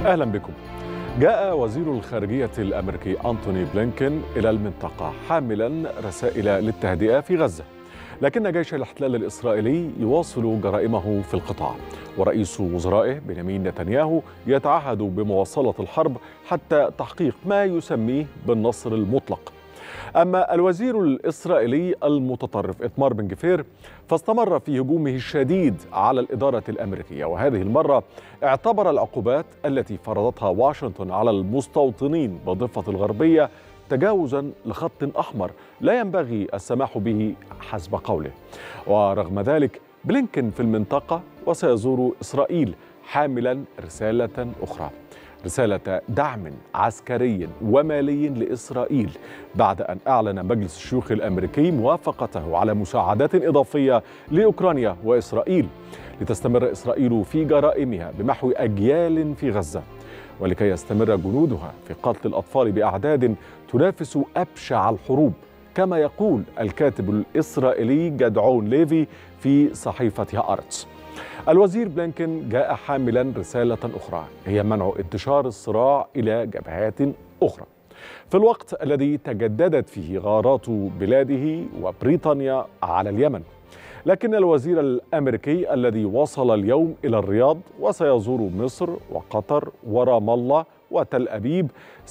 أهلا بكم. جاء وزير الخارجية الأمريكي أنتوني بلينكن إلى المنطقة حاملا رسائل للتهدئة في غزة، لكن جيش الاحتلال الإسرائيلي يواصل جرائمه في القطاع، ورئيس وزرائه بنيامين نتنياهو يتعهد بمواصلة الحرب حتى تحقيق ما يسميه بالنصر المطلق. أما الوزير الإسرائيلي المتطرف إتمار بن جفير فاستمر في هجومه الشديد على الإدارة الأمريكية، وهذه المرة اعتبر العقوبات التي فرضتها واشنطن على المستوطنين بالضفة الغربية تجاوزا لخط أحمر لا ينبغي السماح به حسب قوله. ورغم ذلك بلينكن في المنطقة وسيزور إسرائيل حاملا رسالة أخرى، رسالة دعم عسكري ومالي لإسرائيل، بعد أن أعلن مجلس الشيوخ الأمريكي موافقته على مساعدات إضافية لأوكرانيا وإسرائيل لتستمر إسرائيل في جرائمها بمحو أجيال في غزة، ولكي يستمر جنودها في قتل الأطفال بأعداد تنافس أبشع الحروب، كما يقول الكاتب الإسرائيلي جدعون ليفي في صحيفة هآرتس. الوزير بلينكن جاء حاملا رسالة أخرى، هي منع انتشار الصراع إلى جبهات أخرى في الوقت الذي تجددت فيه غارات بلاده وبريطانيا على اليمن. لكن الوزير الأمريكي الذي وصل اليوم إلى الرياض وسيزور مصر وقطر ورام الله وتل أبيب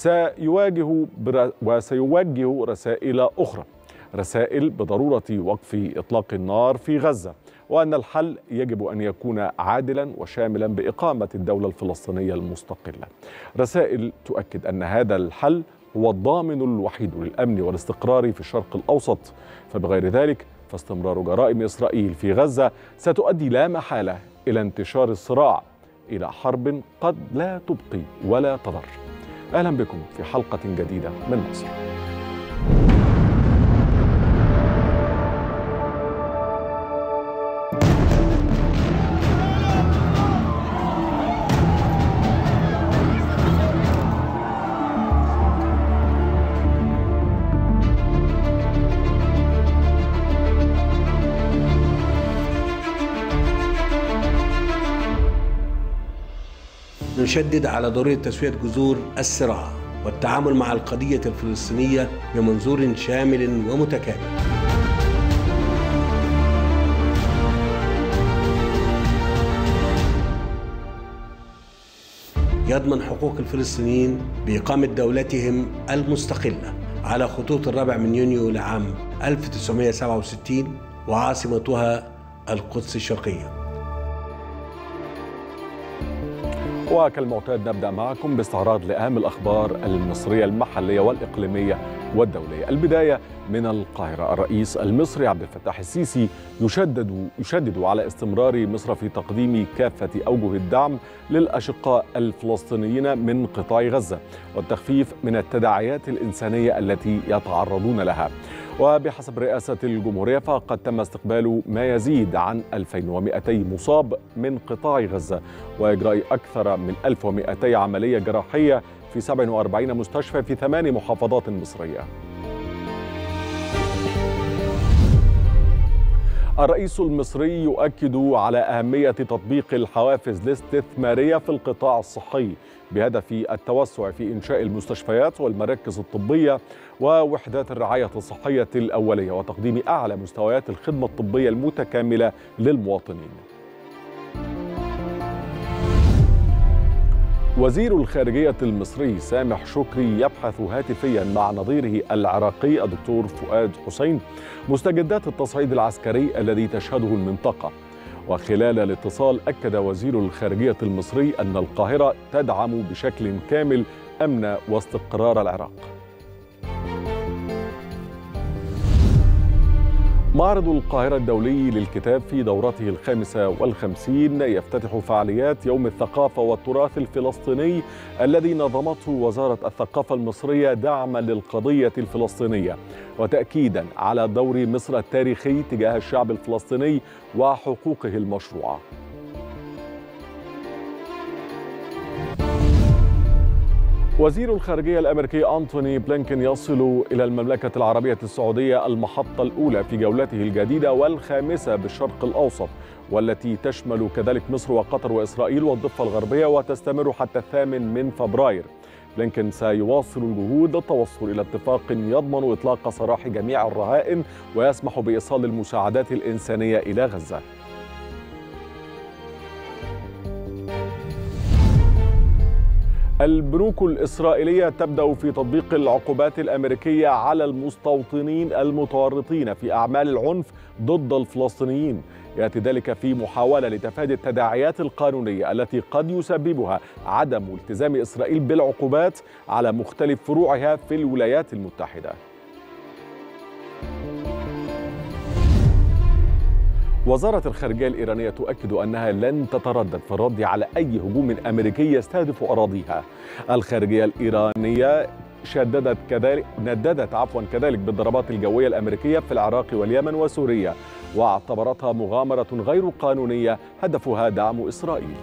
وسيوجه رسائل أخرى، رسائل بضرورة وقف إطلاق النار في غزة، وأن الحل يجب أن يكون عادلا وشاملا بإقامة الدولة الفلسطينية المستقلة، رسائل تؤكد أن هذا الحل هو الضامن الوحيد للأمن والاستقرار في الشرق الأوسط، فبغير ذلك فاستمرار جرائم إسرائيل في غزة ستؤدي لا محالة إلى انتشار الصراع إلى حرب قد لا تبقي ولا تضر. أهلا بكم في حلقة جديدة من مصر. نشدد على ضرورة تسوية جذور الصراع والتعامل مع القضية الفلسطينية بمنظور شامل ومتكامل. يضمن حقوق الفلسطينيين بإقامة دولتهم المستقلة على خطوط 4 يونيو لعام 1967 وعاصمتها القدس الشرقية. وكالمعتاد نبدأ معكم باستعراض لأهم الأخبار المصرية المحلية والإقليمية والدولية. البداية من القاهرة. الرئيس المصري عبد الفتاح السيسي يشدد على استمرار مصر في تقديم كافة أوجه الدعم للأشقاء الفلسطينيين من قطاع غزة والتخفيف من التداعيات الإنسانية التي يتعرضون لها. وبحسب رئاسة الجمهورية فقد تم استقبال ما يزيد عن 2200 مصاب من قطاع غزة وإجراء أكثر من 1200 عملية جراحية في 47 مستشفى في 8 محافظات مصرية. الرئيس المصري يؤكد على أهمية تطبيق الحوافز الاستثمارية في القطاع الصحي بهدف التوسع في إنشاء المستشفيات والمراكز الطبية ووحدات الرعاية الصحية الأولية وتقديم أعلى مستويات الخدمة الطبية المتكاملة للمواطنين. وزير الخارجية المصري سامح شكري يبحث هاتفيا مع نظيره العراقي الدكتور فؤاد حسين مستجدات التصعيد العسكري الذي تشهده المنطقة. وخلال الاتصال أكد وزير الخارجية المصري أن القاهرة تدعم بشكل كامل أمن واستقرار العراق. معرض القاهرة الدولي للكتاب في دورته 55 يفتتح فعاليات يوم الثقافة والتراث الفلسطيني الذي نظمته وزارة الثقافة المصرية دعما للقضية الفلسطينية وتأكيدا على دور مصر التاريخي تجاه الشعب الفلسطيني وحقوقه المشروعة. وزير الخارجية الأمريكي أنتوني بلينكن يصل إلى المملكة العربية السعودية المحطة الأولى في جولته الجديدة والخامسة بالشرق الأوسط، والتي تشمل كذلك مصر وقطر وإسرائيل والضفة الغربية، وتستمر حتى 8 فبراير. بلينكن سيواصل الجهود للتوصل إلى اتفاق يضمن إطلاق سراح جميع الرهائن ويسمح بإيصال المساعدات الإنسانية إلى غزة. البنوك الإسرائيلية تبدأ في تطبيق العقوبات الأمريكية على المستوطنين المتورطين في أعمال العنف ضد الفلسطينيين. يأتي ذلك في محاولة لتفادي التداعيات القانونية التي قد يسببها عدم التزام إسرائيل بالعقوبات على مختلف فروعها في الولايات المتحدة. وزارة الخارجية الإيرانية تؤكد أنها لن تتردد في الرد على أي هجوم أمريكي يستهدف أراضيها. الخارجية الإيرانية نددت كذلك بالضربات الجوية الأمريكية في العراق واليمن وسوريا، واعتبرتها مغامرة غير قانونية هدفها دعم إسرائيل.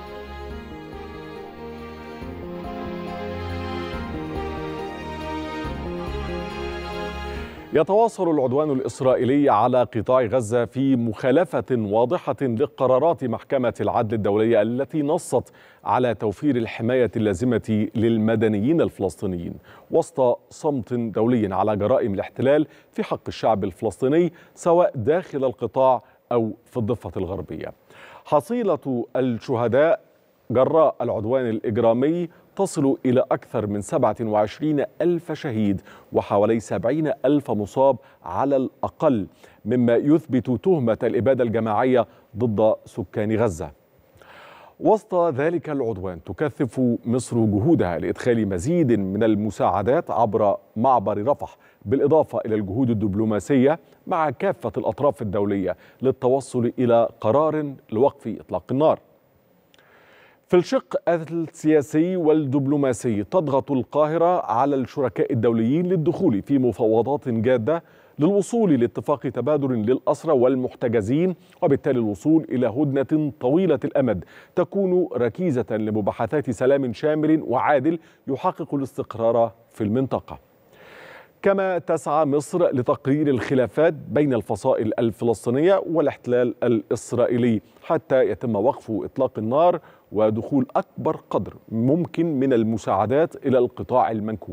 يتواصل العدوان الإسرائيلي على قطاع غزة في مخالفة واضحة لقرارات محكمة العدل الدولية التي نصت على توفير الحماية اللازمة للمدنيين الفلسطينيين وسط صمت دولي على جرائم الاحتلال في حق الشعب الفلسطيني سواء داخل القطاع أو في الضفة الغربية. حصيلة الشهداء جراء العدوان الإجرامي تصل إلى أكثر من 27 ألف شهيد وحوالي 70 ألف مصاب على الأقل، مما يثبت تهمة الإبادة الجماعية ضد سكان غزة. وسط ذلك العدوان تكثف مصر جهودها لإدخال مزيد من المساعدات عبر معبر رفح، بالإضافة إلى الجهود الدبلوماسية مع كافة الأطراف الدولية للتوصل إلى قرار لوقف إطلاق النار. في الشق السياسي والدبلوماسي تضغط القاهرة على الشركاء الدوليين للدخول في مفاوضات جادة للوصول لاتفاق تبادل للأسرى والمحتجزين، وبالتالي الوصول إلى هدنة طويلة الأمد تكون ركيزة لمباحثات سلام شامل وعادل يحقق الاستقرار في المنطقة. كما تسعى مصر لتقرير الخلافات بين الفصائل الفلسطينية والاحتلال الإسرائيلي حتى يتم وقف إطلاق النار ودخول أكبر قدر ممكن من المساعدات إلى القطاع المنكوب.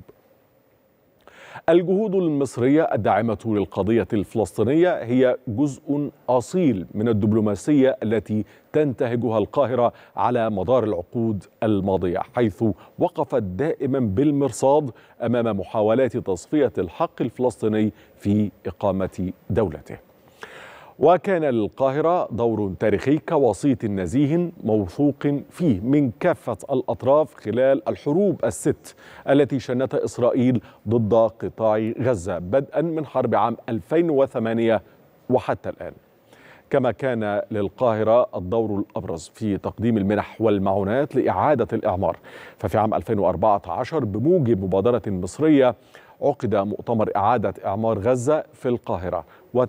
الجهود المصرية الداعمة للقضية الفلسطينية هي جزء أصيل من الدبلوماسية التي تنتهجها القاهرة على مدار العقود الماضية، حيث وقفت دائما بالمرصاد أمام محاولات تصفية الحق الفلسطيني في إقامة دولته. وكان للقاهرة دور تاريخي كوسيط نزيه موثوق فيه من كافة الأطراف خلال الحروب الست التي شنتها إسرائيل ضد قطاع غزة بدءا من حرب عام 2008 وحتى الآن. كما كان للقاهرة الدور الأبرز في تقديم المنح والمعونات لإعادة الإعمار، ففي عام 2014 بموجب مبادرة مصرية عقد مؤتمر إعادة إعمار غزة في القاهرة،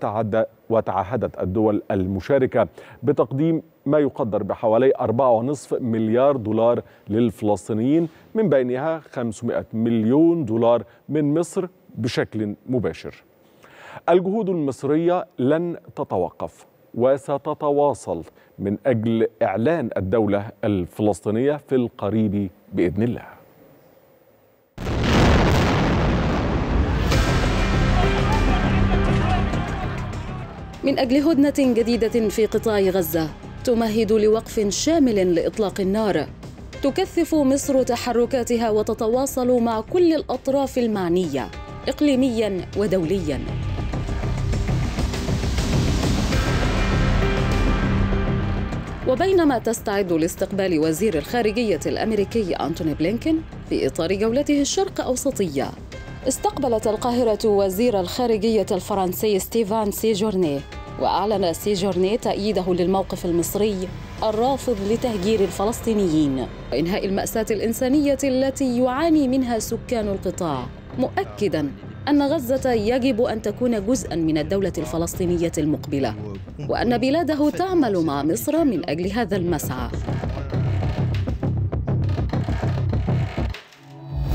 وتعهدت الدول المشاركة بتقديم ما يقدر بحوالي 4.5 مليار دولار للفلسطينيين، من بينها 500 مليون دولار من مصر بشكل مباشر. الجهود المصرية لن تتوقف وستتواصل من أجل إعلان الدولة الفلسطينية في القريب بإذن الله. من أجل هدنة جديدة في قطاع غزة تمهد لوقف شامل لإطلاق النار، تكثف مصر تحركاتها وتتواصل مع كل الأطراف المعنية إقليمياً ودولياً. وبينما تستعد لاستقبال وزير الخارجية الأمريكي أنتوني بلينكن في إطار جولته الشرق أوسطية، استقبلت القاهرة وزير الخارجية الفرنسي ستيفان سيجورني، وأعلن سيجورني تأييده للموقف المصري الرافض لتهجير الفلسطينيين وإنهاء المأساة الإنسانية التي يعاني منها سكان القطاع، مؤكداً أن غزة يجب أن تكون جزءاً من الدولة الفلسطينية المقبلة، وأن بلاده تعمل مع مصر من أجل هذا المسعى.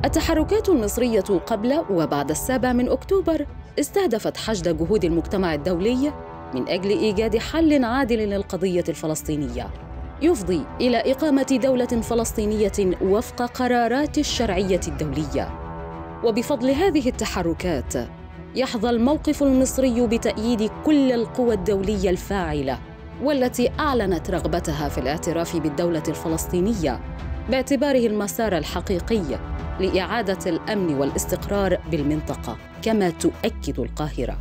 التحركات المصرية قبل وبعد 7 أكتوبر استهدفت حشد جهود المجتمع الدولي من أجل إيجاد حل عادل للقضية الفلسطينية يفضي إلى إقامة دولة فلسطينية وفق قرارات الشرعية الدولية. وبفضل هذه التحركات يحظى الموقف المصري بتأييد كل القوى الدولية الفاعلة والتي أعلنت رغبتها في الاعتراف بالدولة الفلسطينية باعتباره المسار الحقيقي لإعادة الأمن والاستقرار بالمنطقة، كما تؤكد القاهرة.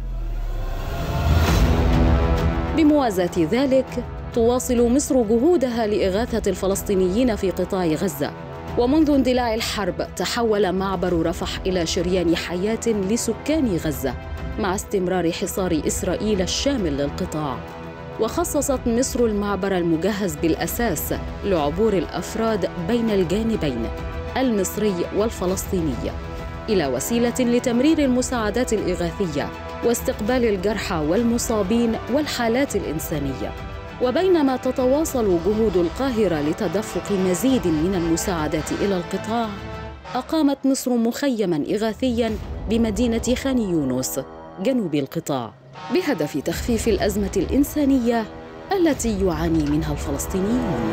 بموازاة ذلك، تواصل مصر جهودها لإغاثة الفلسطينيين في قطاع غزة، ومنذ اندلاع الحرب تحول معبر رفح إلى شريان حياة لسكان غزة مع استمرار حصار إسرائيل الشامل للقطاع. وخصصت مصر المعبر المجهز بالأساس لعبور الأفراد بين الجانبين المصري والفلسطيني إلى وسيلة لتمرير المساعدات الإغاثية واستقبال الجرحى والمصابين والحالات الإنسانية. وبينما تتواصل جهود القاهرة لتدفق مزيد من المساعدات إلى القطاع، أقامت مصر مخيماً إغاثياً بمدينة خان يونس جنوب القطاع بهدف تخفيف الأزمة الإنسانية التي يعاني منها الفلسطينيون.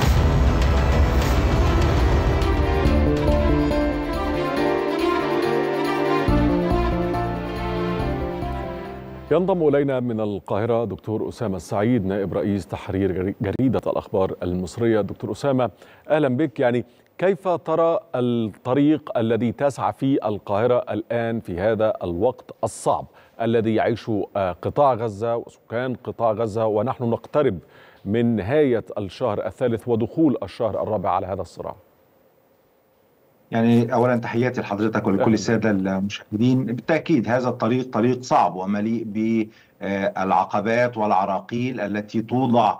ينضم إلينا من القاهرة دكتور أسامة السعيد، نائب رئيس تحرير جريدة الأخبار المصرية. دكتور أسامة، أهلا بك. كيف ترى الطريق الذي تسعى فيه القاهرة الآن في هذا الوقت الصعب الذي يعيشه قطاع غزة وسكان قطاع غزة، ونحن نقترب من نهاية الشهر الثالث ودخول الشهر الرابع على هذا الصراع؟ أولا تحياتي لحضرتك ولكل السادة المشاهدين. بالتأكيد هذا الطريق طريق صعب ومليء بالعقبات والعراقيل التي توضع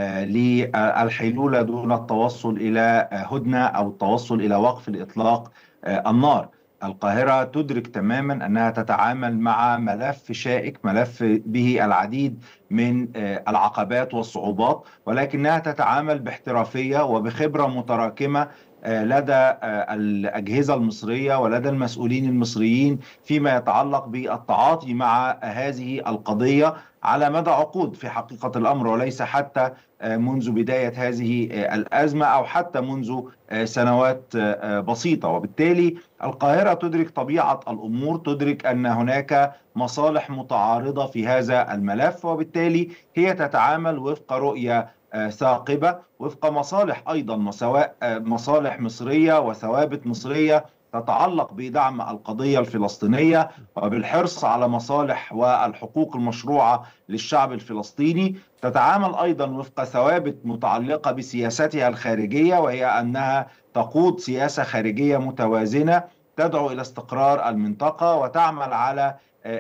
للحيلولة دون التوصل إلى هدنة أو التوصل إلى وقف الإطلاق النار. القاهرة تدرك تماما أنها تتعامل مع ملف شائك، ملف به العديد من العقبات والصعوبات، ولكنها تتعامل باحترافية وبخبرة متراكمة لدى الأجهزة المصرية ولدى المسؤولين المصريين فيما يتعلق بالتعاطي مع هذه القضية على مدى عقود في حقيقة الأمر، وليس حتى منذ بداية هذه الأزمة أو حتى منذ سنوات بسيطة. وبالتالي القاهرة تدرك طبيعة الأمور، تدرك أن هناك مصالح متعارضة في هذا الملف، وبالتالي هي تتعامل وفق رؤية ثاقبة، وفق مصالح أيضا سواء مصالح مصرية وثوابت مصرية تتعلق بدعم القضية الفلسطينية وبالحرص على مصالح والحقوق المشروعة للشعب الفلسطيني. تتعامل أيضا وفق ثوابت متعلقة بسياستها الخارجية، وهي أنها تقود سياسة خارجية متوازنة تدعو إلى استقرار المنطقة وتعمل على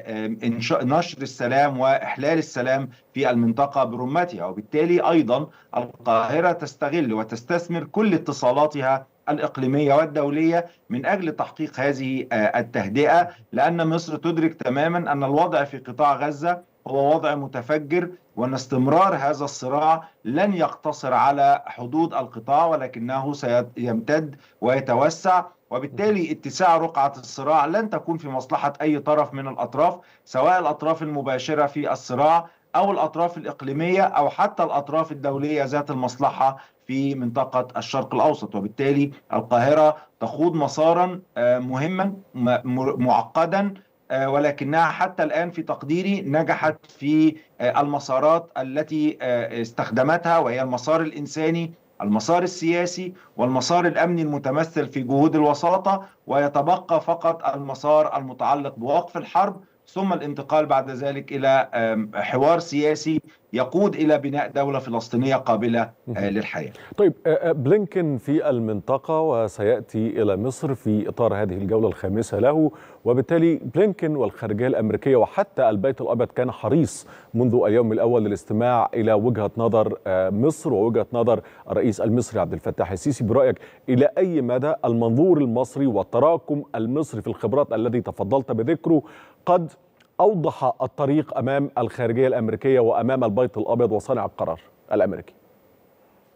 نشر السلام وإحلال السلام في المنطقة برمتها. وبالتالي أيضا القاهرة تستغل وتستثمر كل اتصالاتها الإقليمية والدولية من أجل تحقيق هذه التهدئة، لأن مصر تدرك تماما أن الوضع في قطاع غزة هو وضع متفجر، وأن استمرار هذا الصراع لن يقتصر على حدود القطاع ولكنه سيمتد ويتوسع. وبالتالي اتساع رقعة الصراع لن تكون في مصلحة أي طرف من الأطراف، سواء الأطراف المباشرة في الصراع أو الأطراف الإقليمية أو حتى الأطراف الدولية ذات المصلحة في منطقة الشرق الأوسط. وبالتالي القاهرة تخوض مسارا مهما معقدا، ولكنها حتى الآن في تقديري نجحت في المسارات التي استخدمتها، وهي المسار الإنساني، المسار السياسي، والمسار الأمني المتمثل في جهود الوساطة، ويتبقى فقط المسار المتعلق بوقف الحرب، ثم الانتقال بعد ذلك إلى حوار سياسي يقود إلى بناء دولة فلسطينية قابلة للحياة. طيب، بلينكن في المنطقة وسيأتي إلى مصر في إطار هذه الجولة الخامسة له، وبالتالي بلينكن والخارجية الأمريكية وحتى البيت الأبيض كان حريص منذ اليوم الأول للاستماع إلى وجهة نظر مصر ووجهة نظر الرئيس المصري عبد الفتاح السيسي. برأيك إلى أي مدى المنظور المصري والتراكم المصري في الخبرات الذي تفضلت بذكره قد أوضح الطريق أمام الخارجية الأمريكية وأمام البيت الأبيض وصانع القرار الأمريكي؟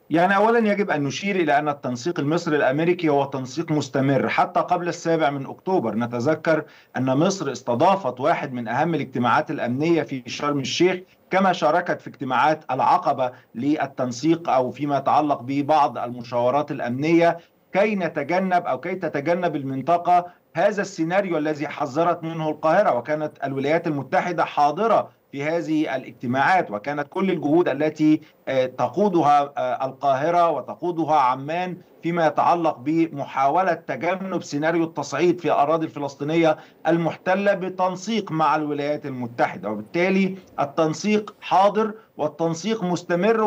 يعني أولا يجب أن نشير إلى أن التنسيق المصري الأمريكي هو تنسيق مستمر حتى قبل 7 أكتوبر. نتذكر أن مصر استضافت واحد من أهم الاجتماعات الأمنية في شرم الشيخ، كما شاركت في اجتماعات العقبة للتنسيق أو فيما يتعلق ببعض المشاورات الأمنية، كي نتجنب أو كي تتجنب المنطقة هذا السيناريو الذي حذرت منه القاهرة. وكانت الولايات المتحدة حاضرة في هذه الاجتماعات، وكانت كل الجهود التي تقودها القاهرة وتقودها عمان فيما يتعلق بمحاولة تجنب سيناريو التصعيد في الأراضي الفلسطينية المحتلة بتنسيق مع الولايات المتحدة. وبالتالي التنسيق حاضر والتنسيق مستمر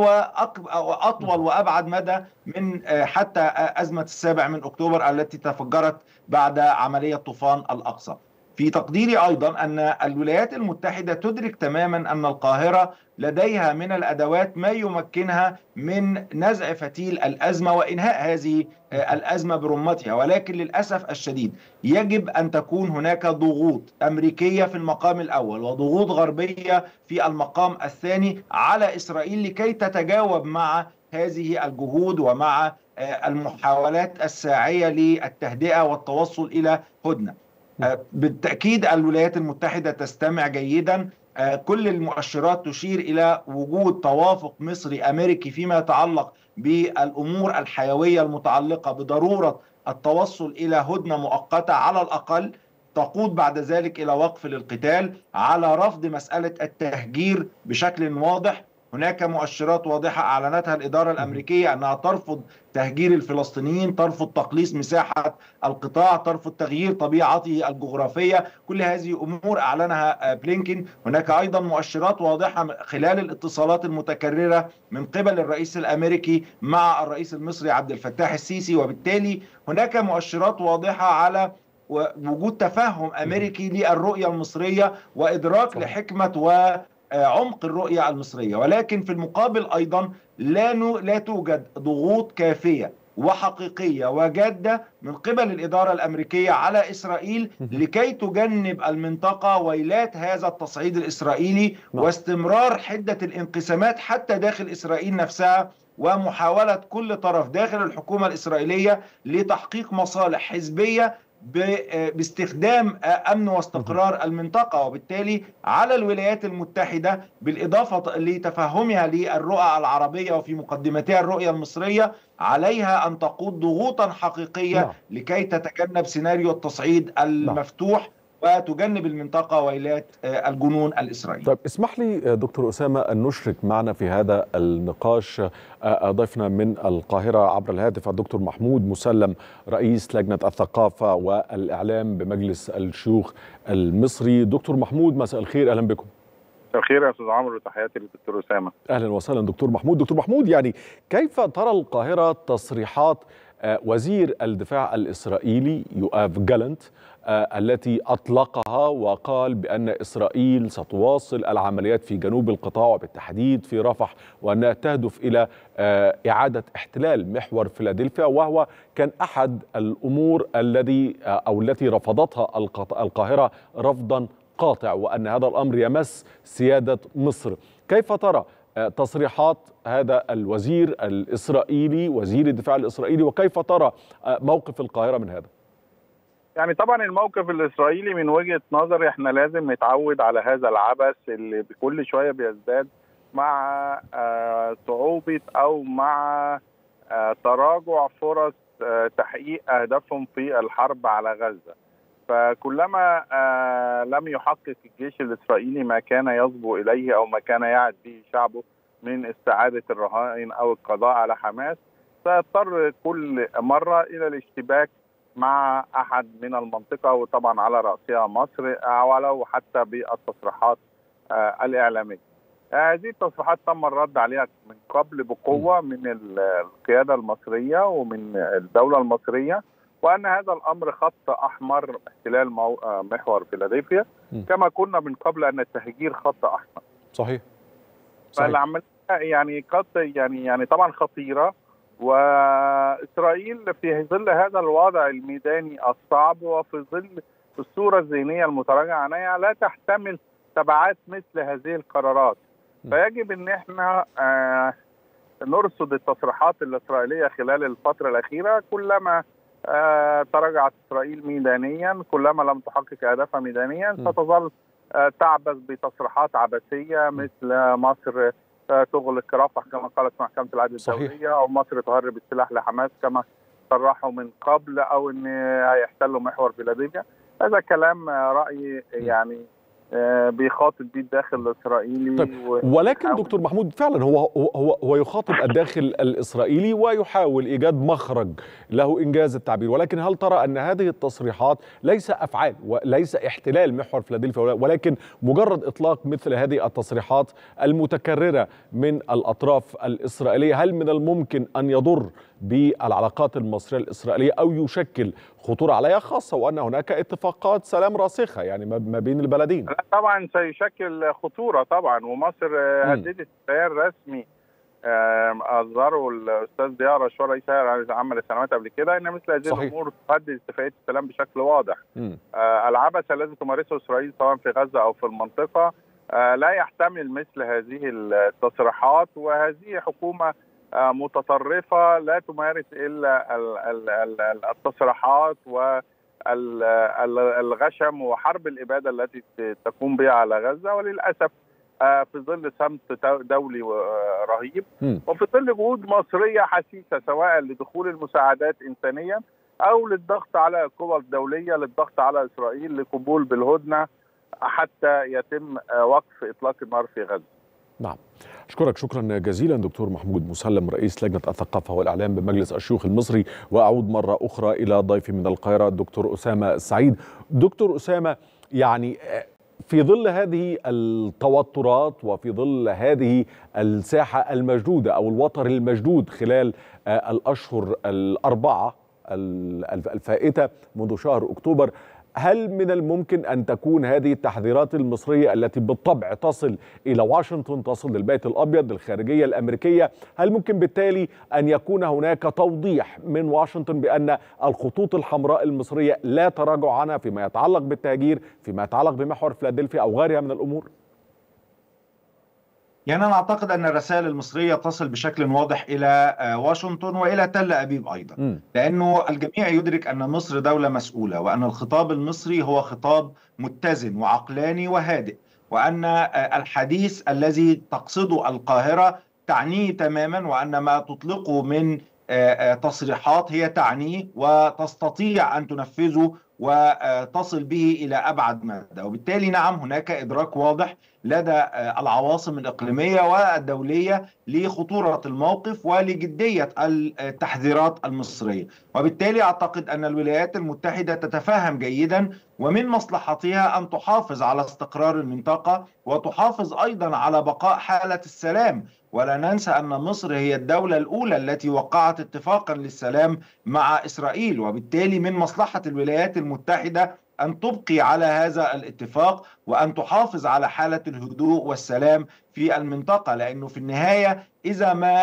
وأطول وأبعد مدى من حتى أزمة 7 أكتوبر التي تفجرت بعد عملية طوفان الأقصى. في تقديري أيضا أن الولايات المتحدة تدرك تماما أن القاهرة لديها من الأدوات ما يمكنها من نزع فتيل الأزمة وإنهاء هذه الأزمة برمتها، ولكن للأسف الشديد يجب أن تكون هناك ضغوط أمريكية في المقام الأول وضغوط غربية في المقام الثاني على إسرائيل لكي تتجاوب مع هذه الجهود ومع المحاولات الساعية للتهدئة والتوصل إلى هدنة. بالتأكيد الولايات المتحدة تستمع جيدا. كل المؤشرات تشير إلى وجود توافق مصري أمريكي فيما يتعلق بالأمور الحيوية المتعلقة بضرورة التوصل إلى هدنة مؤقتة على الأقل تقود بعد ذلك إلى وقف للقتال، على رفض مسألة التهجير بشكل واضح. هناك مؤشرات واضحة أعلنتها الإدارة الأمريكية أنها ترفض تهجير الفلسطينيين، ترفض تقليص مساحة القطاع، ترفض تغيير طبيعته الجغرافية. كل هذه أمور أعلنها بلينكين. هناك أيضا مؤشرات واضحة خلال الاتصالات المتكررة من قبل الرئيس الأمريكي مع الرئيس المصري عبد الفتاح السيسي. وبالتالي هناك مؤشرات واضحة على وجود تفهم أمريكي للرؤية المصرية وإدراك لحكمة وعمق الرؤية المصرية. ولكن في المقابل أيضا لا توجد ضغوط كافية وحقيقية وجادة من قبل الإدارة الأمريكية على إسرائيل لكي تجنب المنطقة ويلات هذا التصعيد الإسرائيلي واستمرار حدة الانقسامات حتى داخل إسرائيل نفسها، ومحاولة كل طرف داخل الحكومة الإسرائيلية لتحقيق مصالح حزبية باستخدام أمن واستقرار المنطقة. وبالتالي على الولايات المتحدة بالإضافة لتفهمها للرؤى العربية وفي مقدمتها الرؤية المصرية، عليها أن تقود ضغوطا حقيقية لكي تتجنب سيناريو التصعيد المفتوح وتجنب المنطقة ويلات الجنون الإسرائيلي. طيب اسمح لي دكتور أسامة أن نشرك معنا في هذا النقاش ضيفنا من القاهرة عبر الهاتف الدكتور محمود مسلم، رئيس لجنة الثقافة والإعلام بمجلس الشيوخ المصري. دكتور محمود مساء الخير، أهلا بكم. مساء الخير يا أستاذ عمرو، وتحياتي للدكتور أسامة. أهلا وسهلا دكتور محمود. دكتور محمود، يعني كيف ترى القاهرة تصريحات وزير الدفاع الإسرائيلي يؤاف جالنت التي أطلقها وقال بأن إسرائيل ستواصل العمليات في جنوب القطاع وبالتحديد في رفح، وأنها تهدف إلى إعادة احتلال محور فيلادلفيا، وهو كان أحد الأمور التي رفضتها القاهرة رفضا قاطع، وأن هذا الأمر يمس سيادة مصر. كيف ترى تصريحات هذا الوزير الإسرائيلي وزير الدفاع الإسرائيلي، وكيف ترى موقف القاهرة من هذا؟ يعني طبعا الموقف الإسرائيلي من وجهة نظري احنا لازم نتعود على هذا العبث اللي بكل شوية بيزداد مع صعوبة أو مع تراجع فرص تحقيق أهدافهم في الحرب على غزة. فكلما لم يحقق الجيش الإسرائيلي ما كان يصبو إليه أو ما كان يعد به شعبه من استعادة الرهائن أو القضاء على حماس، سيضطر كل مرة إلى الاشتباك مع أحد من المنطقة، وطبعا على رأسها مصر، ولو حتى بالتصريحات الإعلامية. هذه التصريحات تم الرد عليها من قبل بقوة من القيادة المصرية ومن الدولة المصرية، وأن هذا الأمر خط أحمر احتلال محور فيلادلفيا، كما كنا من قبل أن التهجير خط أحمر. صحيح. فالعملية يعني طبعا خطيرة، وإسرائيل في ظل هذا الوضع الميداني الصعب وفي ظل الصورة الذهنية المتراجعة عنها لا تحتمل تبعات مثل هذه القرارات. فيجب أن احنا نرصد التصريحات الإسرائيلية خلال الفترة الأخيرة. كلما تراجعت إسرائيل ميدانيا، كلما لم تحقق أهدافها ميدانيا، ستظل تعبث بتصريحات عبثية مثل مصر تغلق رفح كما قالت محكمة العدل الدولية، أو مصر تهرب السلاح لحماس كما صرحوا من قبل، أو أن هيحتلوا محور فيلادلفيا. هذا كلام رأيي يعني بيخاطب بيه الداخل الإسرائيلي. طيب ولكن دكتور محمود فعلا هو يخاطب الداخل الإسرائيلي ويحاول إيجاد مخرج له إنجاز التعبير، ولكن هل ترى أن هذه التصريحات ليس أفعال وليس احتلال محور فيلادلفيا، ولكن مجرد إطلاق مثل هذه التصريحات المتكررة من الأطراف الإسرائيلية؟ هل من الممكن أن يضر بالعلاقات المصرية الإسرائيلية أو يشكل خطورة عليها، خاصة وأن هناك اتفاقات سلام راسخة يعني ما بين البلدين؟ طبعا سيشكل خطورة طبعا، ومصر هددت بيان رسمي أصدره الأستاذ ضياء رشوان رئيس هيئة العامة للسنوات قبل كده أن مثل هذه الأمور تهدد اتفاقية السلام بشكل واضح. العبث الذي تمارسه إسرائيل سواء في غزة أو في المنطقة لا يحتمل مثل هذه التصريحات، وهذه حكومة متطرفة لا تمارس إلا التصريحات والغشم وحرب الإبادة التي تقوم بها على غزة، وللأسف في ظل صمت دولي رهيب وفي ظل جهود مصرية حسيسة سواء لدخول المساعدات إنسانيا أو للضغط على القوى الدولية للضغط على إسرائيل لقبول بالهدنة حتى يتم وقف إطلاق النار في غزة. نعم، أشكرك شكرا جزيلا دكتور محمود مسلم رئيس لجنة الثقافة والإعلام بمجلس الشيوخ المصري. وأعود مرة أخرى إلى ضيفي من القاهرة الدكتور أسامة السعيد. دكتور أسامة، يعني في ظل هذه التوترات وفي ظل هذه الساحة المشدودة أو الوتر المشدود خلال الأشهر الأربعة الفائتة منذ شهر أكتوبر، هل من الممكن أن تكون هذه التحذيرات المصرية التي بالطبع تصل إلى واشنطن، تصل للبيت الأبيض للخارجية الأمريكية، هل ممكن بالتالي أن يكون هناك توضيح من واشنطن بأن الخطوط الحمراء المصرية لا تراجع عنها فيما يتعلق بالتهجير، فيما يتعلق بمحور فيلادلفيا أو غيرها من الأمور؟ يعني أنا أعتقد أن الرسائل المصرية تصل بشكل واضح إلى واشنطن وإلى تل أبيب أيضا، لأنه الجميع يدرك أن مصر دولة مسؤولة، وأن الخطاب المصري هو خطاب متزن وعقلاني وهادئ، وأن الحديث الذي تقصده القاهرة تعنيه تماما، وأن ما تطلقه من تصريحات هي تعنيه وتستطيع أن تنفذه وتصل به إلى أبعد مدى. وبالتالي نعم هناك إدراك واضح لدى العواصم الإقليمية والدولية لخطورة الموقف ولجدية التحذيرات المصرية، وبالتالي أعتقد أن الولايات المتحدة تتفهم جيدا ومن مصلحتها أن تحافظ على استقرار المنطقة وتحافظ أيضا على بقاء حالة السلام. ولا ننسى أن مصر هي الدولة الأولى التي وقعت اتفاقا للسلام مع إسرائيل، وبالتالي من مصلحة الولايات المتحدة أن تبقي على هذا الاتفاق وأن تحافظ على حالة الهدوء والسلام في المنطقة، لأنه في النهاية إذا ما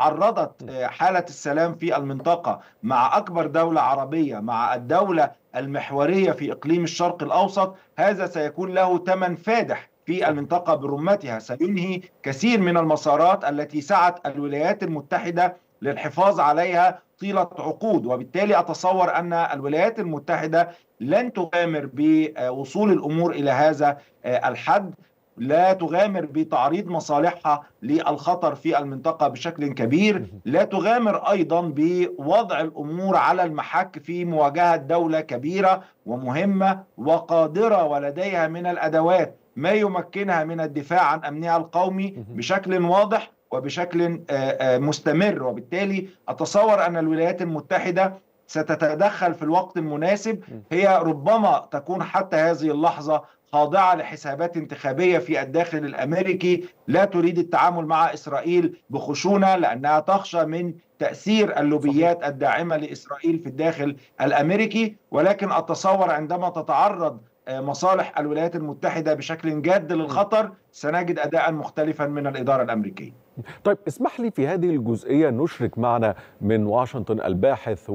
تعرضت حالة السلام في المنطقة مع أكبر دولة عربية، مع الدولة المحورية في إقليم الشرق الأوسط، هذا سيكون له ثمن فادح في المنطقة برمتها، سينهي كثير من المسارات التي سعت الولايات المتحدة للحفاظ عليها طيلة عقود. وبالتالي أتصور أن الولايات المتحدة لن تغامر بوصول الأمور إلى هذا الحد، لا تغامر بتعريض مصالحها للخطر في المنطقة بشكل كبير، لا تغامر أيضا بوضع الأمور على المحك في مواجهة دولة كبيرة ومهمة وقادرة ولديها من الأدوات ما يمكنها من الدفاع عن أمنها القومي بشكل واضح وبشكل مستمر. وبالتالي أتصور أن الولايات المتحدة ستتدخل في الوقت المناسب. هي ربما تكون حتى هذه اللحظة خاضعة لحسابات انتخابية في الداخل الأمريكي، لا تريد التعامل مع إسرائيل بخشونة لأنها تخشى من تأثير اللوبيات الداعمة لإسرائيل في الداخل الأمريكي، ولكن أتصور عندما تتعرض مصالح الولايات المتحدة بشكل جاد للخطر سنجد أداء مختلفا من الإدارة الأمريكية. طيب اسمح لي في هذه الجزئية نشرك معنا من واشنطن الباحث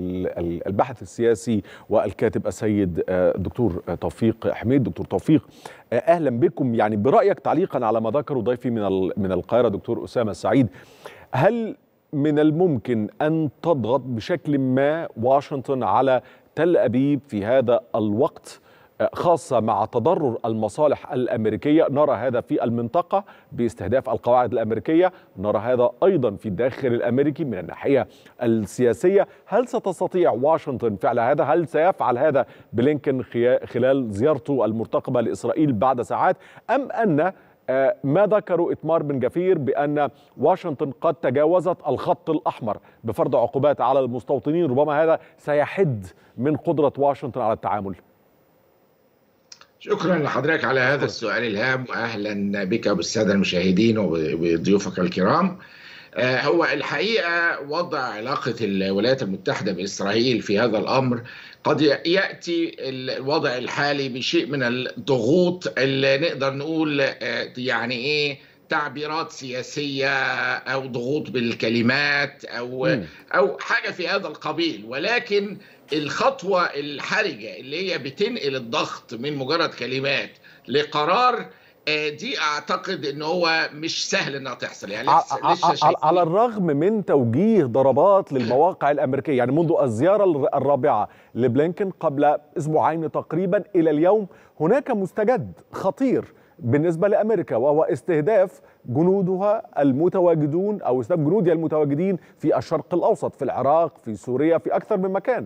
والباحث السياسي والكاتب السيد دكتور توفيق حميد. دكتور توفيق، أهلا بكم. يعني برأيك تعليقا على ما ذكره ضيفي من القاهرة دكتور أسامة السعيد، هل من الممكن أن تضغط بشكل ما واشنطن على تل أبيب في هذا الوقت، خاصة مع تضرر المصالح الأمريكية؟ نرى هذا في المنطقة باستهداف القواعد الأمريكية، نرى هذا أيضا في الداخل الأمريكي من الناحية السياسية. هل ستستطيع واشنطن فعل هذا؟ هل سيفعل هذا بلينكن خلال زيارته المرتقبة لإسرائيل بعد ساعات، أم أن ما ذكروا إتمار بن جفير بأن واشنطن قد تجاوزت الخط الأحمر بفرض عقوبات على المستوطنين، ربما هذا سيحد من قدرة واشنطن على التعامل؟ شكرا لحضرتك على هذا السؤال الهام، وأهلا بك وبالسادة المشاهدين وبضيوفك الكرام. هو الحقيقة وضع علاقة الولايات المتحدة بإسرائيل في هذا الأمر قد يأتي الوضع الحالي بشيء من الضغوط اللي نقدر نقول يعني إيه تعبيرات سياسية أو ضغوط بالكلمات أو حاجة في هذا القبيل، ولكن الخطوة الحرجة اللي هي بتنقل الضغط من مجرد كلمات لقرار، دي اعتقد ان هو مش سهل انها تحصل. يعني على الرغم من توجيه ضربات للمواقع الامريكيه، يعني منذ الزياره الرابعه لبلينكن قبل اسبوعين تقريبا الى اليوم هناك مستجد خطير بالنسبه لامريكا، وهو استهداف جنودها المتواجدون او استهداف جنودها المتواجدين في الشرق الاوسط، في العراق، في سوريا، في اكثر من مكان.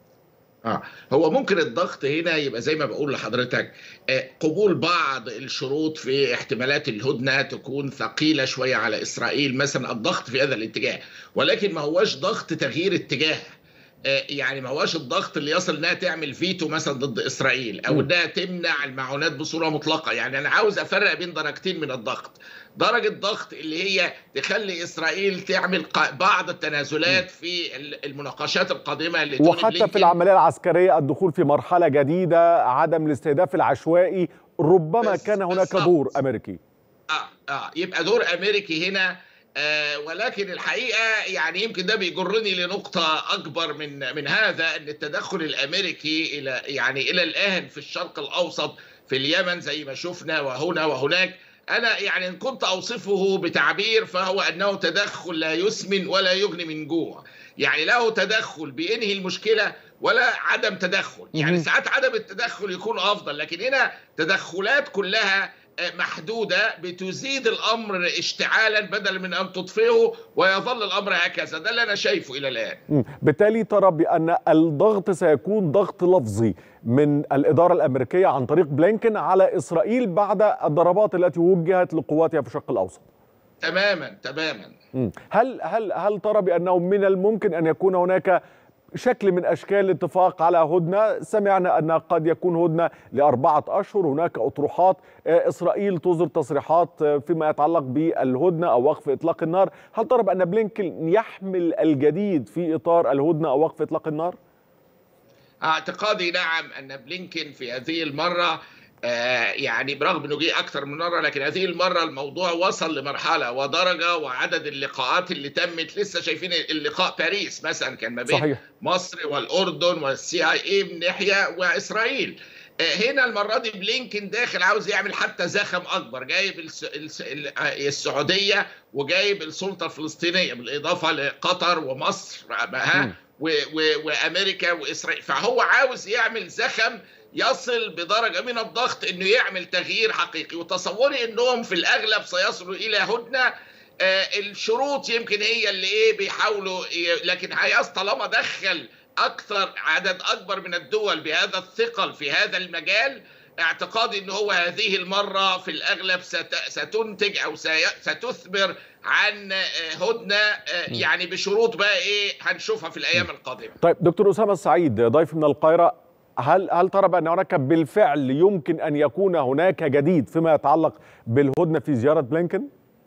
هو ممكن الضغط هنا يبقى زي ما بقول لحضرتك قبول بعض الشروط في احتمالات الهدنة تكون ثقيلة شوية على إسرائيل، مثلا الضغط في هذا الاتجاه، ولكن ما هوش ضغط تغيير اتجاه. يعني ما هوش الضغط اللي يصل انها تعمل فيتو مثلا ضد اسرائيل او انها تمنع المعونات بصوره مطلقه. يعني انا عاوز افرق بين درجتين من الضغط. درجه ضغط اللي هي تخلي اسرائيل تعمل بعض التنازلات في المناقشات القادمه اللي وحتى في العمليه العسكريه الدخول في مرحله جديده، عدم الاستهداف العشوائي، ربما كان هناك دور امريكي. يبقى دور امريكي هنا. ولكن الحقيقة يعني يمكن ده بيجرني لنقطة أكبر من هذا، أن التدخل الأمريكي إلى الآن في الشرق الأوسط، في اليمن زي ما شفنا وهنا وهناك، أنا يعني إن كنت أوصفه بتعبير فهو أنه تدخل لا يسمن ولا يغني من جوع. يعني له تدخل بينهي المشكلة ولا عدم تدخل. يعني ساعات عدم التدخل يكون أفضل، لكن هنا تدخلات كلها محدودة بتزيد الأمر اشتعالا بدل من أن تطفئه ويظل الأمر هكذا. ده اللي أنا شايفه إلى الآن. بالتالي ترى بأن الضغط سيكون ضغط لفظي من الإدارة الأمريكية عن طريق بلينكن على إسرائيل بعد الضربات التي وجهت لقواتها في الشرق الأوسط. تماما. هل ترى بأنه من الممكن أن يكون هناك شكل من أشكال الاتفاق على هدنة؟ سمعنا أن قد يكون هدنة ل4 أشهر، هناك أطروحات، إسرائيل تصدر تصريحات فيما يتعلق بالهدنة أو وقف إطلاق النار. هل ترى بأن بلينكن يحمل الجديد في إطار الهدنة أو وقف إطلاق النار؟ اعتقادي نعم أن بلينكن في هذه المرة يعني برغم انه جه اكثر من مره، لكن هذه المره الموضوع وصل لمرحله ودرجه وعدد اللقاءات اللي تمت. لسه شايفين اللقاء باريس مثلا كان ما بين صحيح. مصر والاردن والCIA من ناحيه واسرائيل. هنا المره دي بلينكن داخل عاوز يعمل حتى زخم اكبر، جايب السعوديه وجايب السلطه الفلسطينيه بالاضافه لقطر ومصر وامريكا واسرائيل. فهو عاوز يعمل زخم يصل بدرجة من الضغط انه يعمل تغيير حقيقي، وتصوري انهم في الاغلب سيصلوا الى هدنة. الشروط يمكن هي اللي بيحاولوا، لكن طالما دخل عدد اكبر من الدول بهذا الثقل في هذا المجال، اعتقادي ان هو هذه المرة في الاغلب ستنتج او ستثمر عن هدنة يعني بشروط بقى هنشوفها في الايام القادمة. طيب دكتور أسامة السعيد ضيف من القاهرة، هل ترى بأن هناك بالفعل يمكن أن يكون هناك جديد فيما يتعلق بالهدنة في زيارة بلينكن؟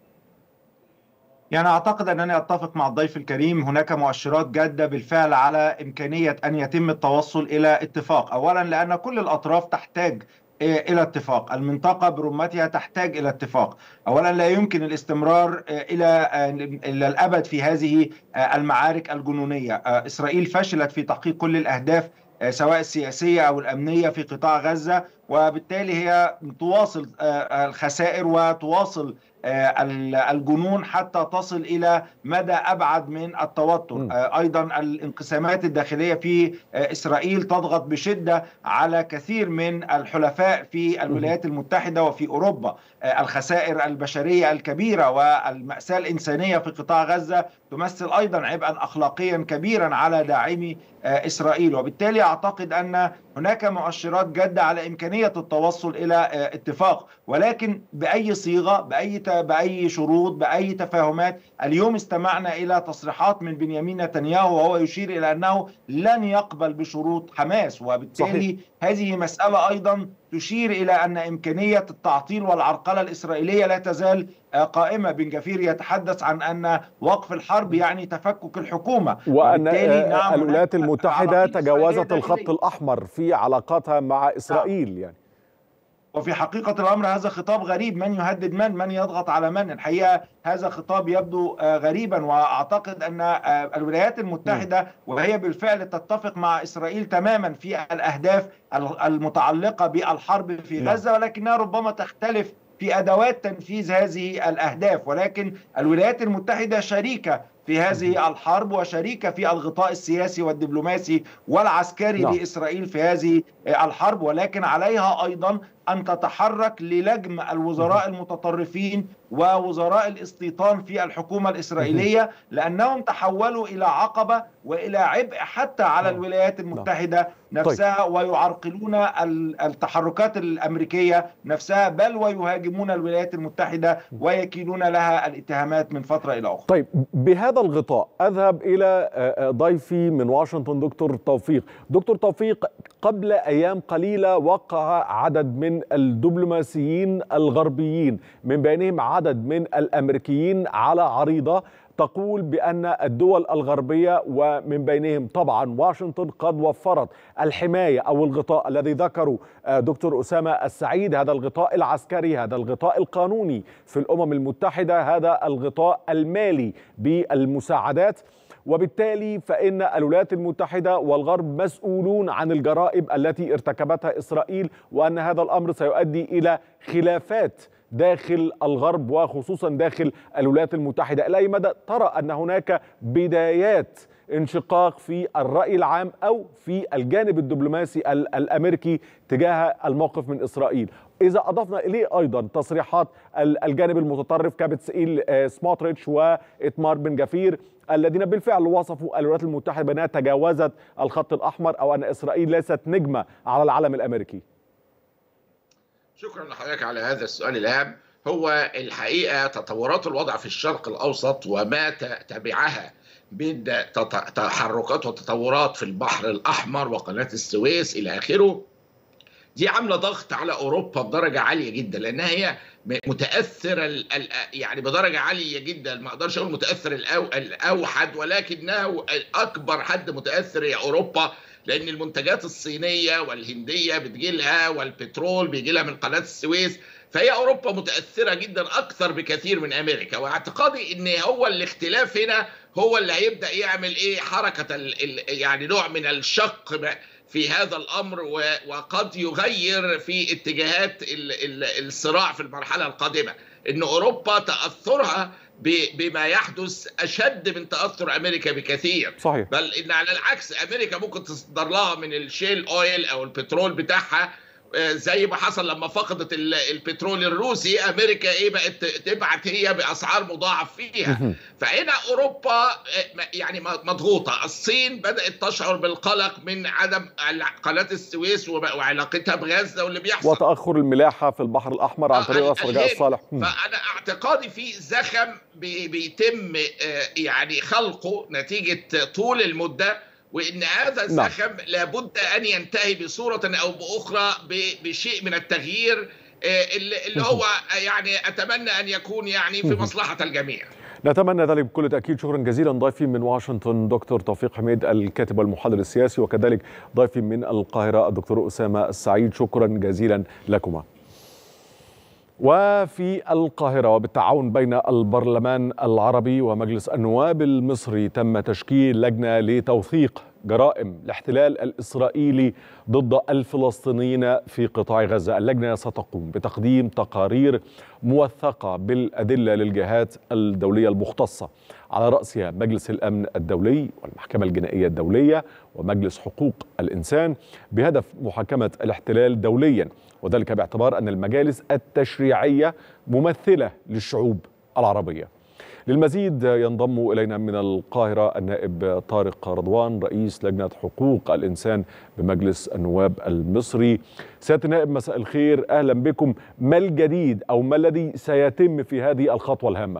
يعني أعتقد أنني أتفق مع الضيف الكريم، هناك مؤشرات جادة بالفعل على إمكانية أن يتم التوصل إلى اتفاق. أولا لأن كل الأطراف تحتاج إلى اتفاق، المنطقة برمتها تحتاج إلى اتفاق. أولا لا يمكن الاستمرار إلى الأبد في هذه المعارك الجنونية. إسرائيل فشلت في تحقيق كل الأهداف سواء السياسية أو الأمنية في قطاع غزة، وبالتالي هي تواصل الخسائر وتواصل الجنون حتى تصل إلى مدى أبعد من التوتر. أيضا الانقسامات الداخلية في إسرائيل تضغط بشدة على كثير من الحلفاء في الولايات المتحدة وفي أوروبا. الخسائر البشرية الكبيرة والمأساة الإنسانية في قطاع غزة تمثل أيضا عبئا أخلاقيا كبيرا على داعمي إسرائيل، وبالتالي أعتقد أن هناك مؤشرات جادة على إمكانية التوصل إلى اتفاق، ولكن بأي صيغة، بأي شروط، بأي تفاهمات. اليوم استمعنا إلى تصريحات من بنيامين نتنياهو وهو يشير إلى أنه لن يقبل بشروط حماس، وبالتالي صحيح. هذه مسألة أيضا تشير إلى أن إمكانية التعطيل والعرقلة الإسرائيلية لا تزال قائمة. بن جفير يتحدث عن أن وقف الحرب يعني تفكك الحكومة، وأن الولايات المتحدة تجاوزت الخط الأحمر في علاقاتها مع إسرائيل يعني. وفي حقيقة الأمر هذا خطاب غريب، من يهدد من يضغط على من. الحقيقة هذا خطاب يبدو غريبا، وأعتقد أن الولايات المتحدة وهي بالفعل تتفق مع إسرائيل تماما في الأهداف المتعلقة بالحرب في غزة، ولكنها ربما تختلف في أدوات تنفيذ هذه الأهداف. ولكن الولايات المتحدة شريكة في هذه الحرب وشريكة في الغطاء السياسي والدبلوماسي والعسكري لإسرائيل في هذه الحرب، ولكن عليها أيضا أن تتحرك للجم الوزراء المتطرفين ووزراء الاستيطان في الحكومة الإسرائيلية، لأنهم تحولوا إلى عقبة وإلى عبء حتى على الولايات المتحدة نفسها، ويعرقلون التحركات الأمريكية نفسها، بل ويهاجمون الولايات المتحدة ويكيلون لها الاتهامات من فترة إلى أخرى. طيب، بهذا الغطاء أذهب إلى ضيفي من واشنطن دكتور توفيق. دكتور توفيق، قبل أيام قليلة وقع عدد من الدبلوماسيين الغربيين من بينهم عدد من الأمريكيين على عريضة تقول بأن الدول الغربية ومن بينهم طبعا واشنطن قد وفرت الحماية أو الغطاء الذي ذكره دكتور أسامة السعيد، هذا الغطاء العسكري، هذا الغطاء القانوني في الأمم المتحدة، هذا الغطاء المالي بالمساعدات. وبالتالي فإن الولايات المتحدة والغرب مسؤولون عن الجرائم التي ارتكبتها إسرائيل، وأن هذا الأمر سيؤدي إلى خلافات داخل الغرب وخصوصا داخل الولايات المتحدة. إلى أي مدى ترى أن هناك بدايات انشقاق في الرأي العام أو في الجانب الدبلوماسي الأمريكي تجاه الموقف من إسرائيل؟ إذا أضفنا إليه أيضا تصريحات الجانب المتطرف كبتسئيل سموتريتش وإتمار بن جفير الذين بالفعل وصفوا الولايات المتحدة بأنها تجاوزت الخط الأحمر أو أن إسرائيل ليست نجمة على العلم الأمريكي. شكرا لحضرتك على هذا السؤال الهام. هو الحقيقة تطورات الوضع في الشرق الأوسط وما تبعها من تحركات وتطورات في البحر الأحمر وقناة السويس إلى آخره، دي عاملة ضغط على أوروبا بدرجة عالية جدا، لأنها هي متأثرة يعني بدرجة عالية جدا. ما أقدرش أقول متأثر الأوحد، ولكنها أكبر حد متأثر هي أوروبا، لأن المنتجات الصينية والهندية بتجيلها والبترول بيجيلها من قناة السويس، فهي أوروبا متأثرة جدا أكثر بكثير من أمريكا. واعتقادي أن هو الاختلاف هنا هو اللي هيبدأ يعمل حركة يعني نوع من الشق في هذا الأمر، وقد يغير في اتجاهات الصراع في المرحلة القادمة. أن أوروبا تأثرها بما يحدث أشد من تأثر أمريكا بكثير. صحيح. بل إن على العكس أمريكا ممكن تصدر لها من الشيل أويل أو البترول بتاعها، زي ما حصل لما فقدت البترول الروسي، أمريكا بقت تبعت هي بأسعار مضاعف فيها. فهنا أوروبا يعني مضغوطة. الصين بدأت تشعر بالقلق من عدم قناة السويس وعلاقتها بغزة واللي بيحصل، وتأخر الملاحة في البحر الأحمر عن طريق راس رجاء الصالح. فأنا اعتقادي في زخم بيتم يعني خلقه نتيجة طول المدة، وإن هذا الزخم لابد أن ينتهي بصورة أو بأخرى بشيء من التغيير اللي هو يعني أتمنى أن يكون يعني في مصلحة الجميع. نتمنى ذلك بكل تأكيد. شكرا جزيلا ضيفي من واشنطن دكتور توفيق حميد الكاتب والمحلل السياسي، وكذلك ضيفي من القاهرة الدكتور أسامة السعيد، شكرا جزيلا لكما. وفي القاهرة وبالتعاون بين البرلمان العربي ومجلس النواب المصري تم تشكيل لجنة لتوثيق جرائم الاحتلال الإسرائيلي ضد الفلسطينيين في قطاع غزة. اللجنة ستقوم بتقديم تقارير موثقة بالأدلة للجهات الدولية المختصة، على رأسها مجلس الأمن الدولي والمحكمة الجنائية الدولية ومجلس حقوق الإنسان، بهدف محاكمة الاحتلال دوليا، وذلك باعتبار أن المجالس التشريعية ممثلة للشعوب العربية. للمزيد ينضم إلينا من القاهرة النائب طارق رضوان، رئيس لجنة حقوق الإنسان بمجلس النواب المصري. سيادة النائب مساء الخير، أهلا بكم. ما الجديد أو ما الذي سيتم في هذه الخطوة الهامة؟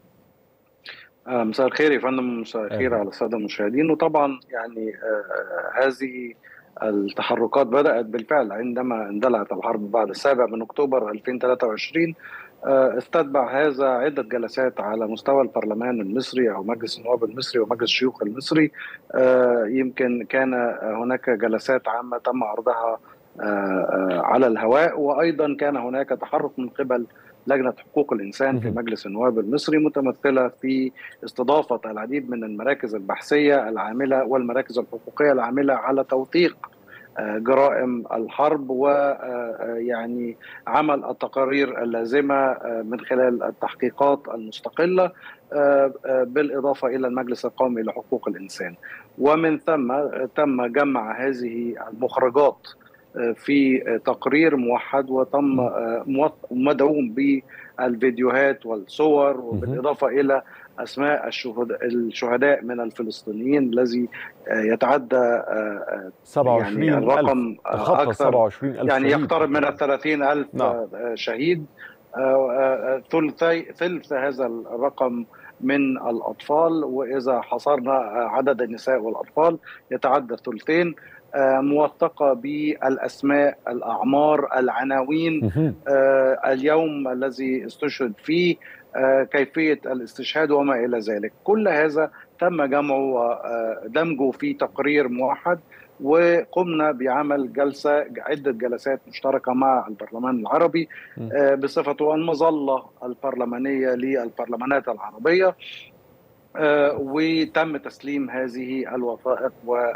مساء الخير يا فندم، مساء الخير على السادة المشاهدين. وطبعا يعني هذه التحركات بدأت بالفعل عندما اندلعت الحرب بعد 7 أكتوبر 2023. استتبع هذا عدة جلسات على مستوى البرلمان المصري أو مجلس النواب المصري ومجلس الشيوخ المصري. يمكن كان هناك جلسات عامة تم عرضها على الهواء، وأيضا كان هناك تحرك من قبل لجنة حقوق الإنسان في مجلس النواب المصري، متمثلة في استضافة العديد من المراكز البحثية العاملة والمراكز الحقوقية العاملة على توثيق جرائم الحرب، ويعني عمل التقارير اللازمة من خلال التحقيقات المستقلة، بالإضافة إلى المجلس القومي لحقوق الإنسان. ومن ثم تم جمع هذه المخرجات في تقرير موحد، وتم مدعوم بالفيديوهات والصور، وبالإضافة إلى أسماء الشهداء من الفلسطينيين الذي يتعدى 27 يعني الرقم أكثر 27,000 يعني شهيد. يقترب من 30,000 شهيد. ثلث هذا الرقم من الأطفال، وإذا حصرنا عدد النساء والأطفال يتعدى ثلثين. موثقة بالأسماء، الأعمار، العناوين، اليوم الذي استشهد فيه، كيفية الاستشهاد وما إلى ذلك. كل هذا تم جمعه ودمجه في تقرير موحد، وقمنا بعمل عدة جلسات مشتركة مع البرلمان العربي بصفته المظلة البرلمانية للبرلمانات العربية، وتم تسليم هذه الوثائق